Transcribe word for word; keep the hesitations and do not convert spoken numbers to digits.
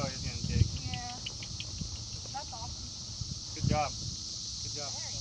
Oh, he's gonna dig. Yeah. That's awesome. Good job. Good job.